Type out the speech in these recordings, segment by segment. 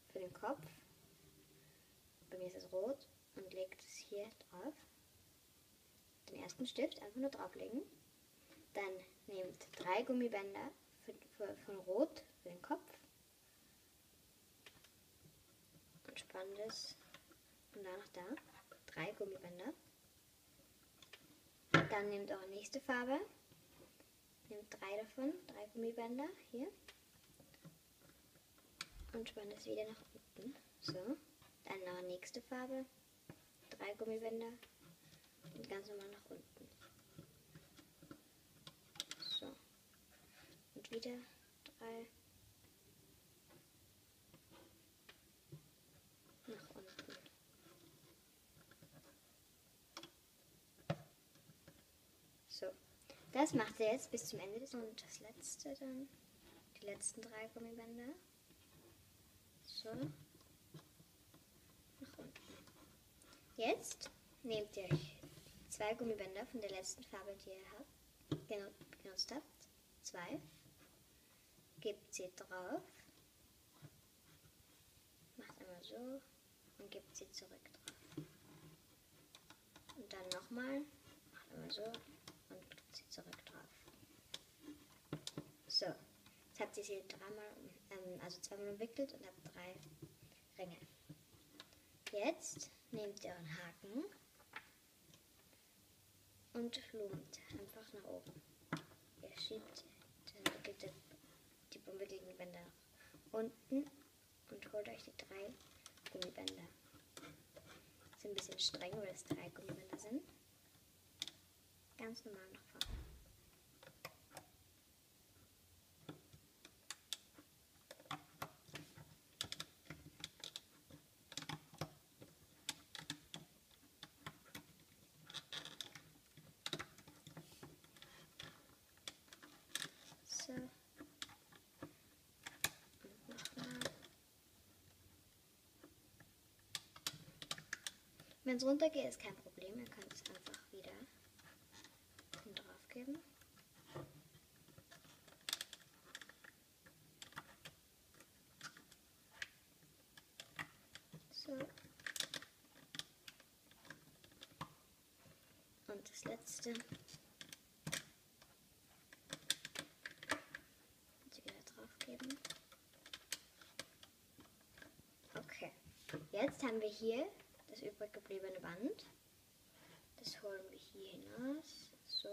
für den Kopf. Bei mir ist es rot und legt es hier drauf. Den ersten Stift einfach nur drauflegen. Dann nehmt 3 Gummibänder von Rot für den Kopf und spannt es von da nach da. 3 Gummibänder. Dann nehmt eure nächste Farbe. Nehmt 3 davon, 3 Gummibänder hier. Und spannt es wieder nach unten. So. Dann eure nächste Farbe. 3 Gummibänder. Und ganz normal nach unten. So. Und wieder 3. Nach unten. So. Das macht ihr jetzt bis zum Ende. Und das letzte dann. Die letzten 3 Gummibänder. So. Nach unten. Jetzt nehmt ihr euch 2 Gummibänder von der letzten Farbe, die ihr benutzt habt. 2. Gebt sie drauf. Macht einmal so und gebt sie zurück drauf. Und dann nochmal. Macht einmal so und gebt sie zurück drauf. So. Jetzt habt ihr sie zweimal umwickelt und habt 3 Ringe. Jetzt nehmt ihr euren Haken und loomt einfach nach oben. Ihr schiebt die umwickelten Bänder nach unten und holt euch die 3 Gummibänder. Das ist ein bisschen streng, weil es 3 Gummibänder sind. Ganz normal nach vorne. So. Und nochmal. Wenn es runtergeht, ist kein Problem. Ihr könnt es einfach wieder drauf geben. So. Und das letzte. Geben. Okay, jetzt haben wir hier das übrig gebliebene Band. Das holen wir hier hinaus. So.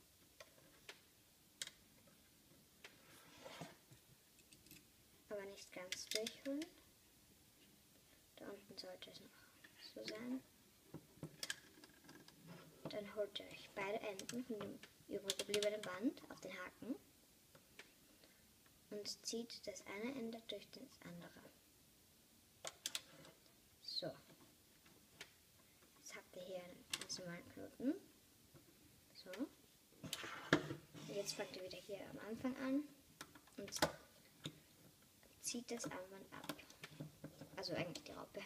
Aber nicht ganz durchholen. Da unten sollte es noch so sein. Dann holt ihr euch beide Enden von dem übrig gebliebenen Band auf den Haken. Und zieht das eine Ende durch das andere. So. Jetzt habt ihr hier einen ganz normalen Knoten. So. Und jetzt fangt ihr wieder hier am Anfang an und zieht das Armband ab. Also eigentlich die Raupe.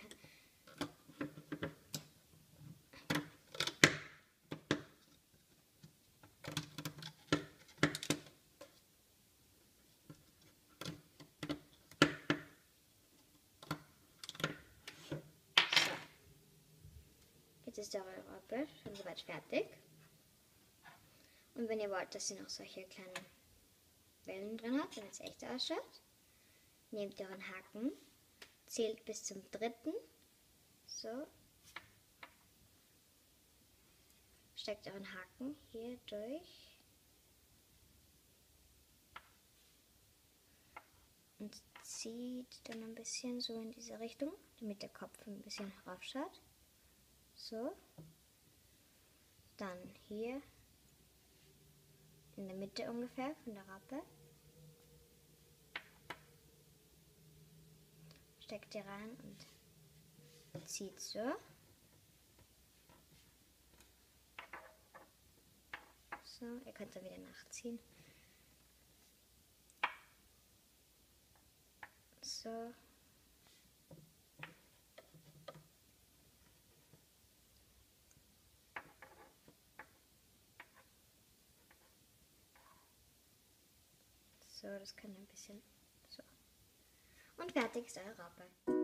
Jetzt ist eure Raupe schon soweit fertig. Und wenn ihr wollt, dass sie noch solche kleinen Wellen drin hat, damit es echt ausschaut, nehmt euren Haken, zählt bis zum 3. So. Steckt euren Haken hier durch. Und zieht dann ein bisschen so in diese Richtung, damit der Kopf ein bisschen raufschaut. So. Dann hier in der Mitte ungefähr von der Raupe. Steckt ihr rein und zieht so. So, ihr könnt dann wieder nachziehen. So. So, das kann ein bisschen so. Und fertig ist eure Raupe.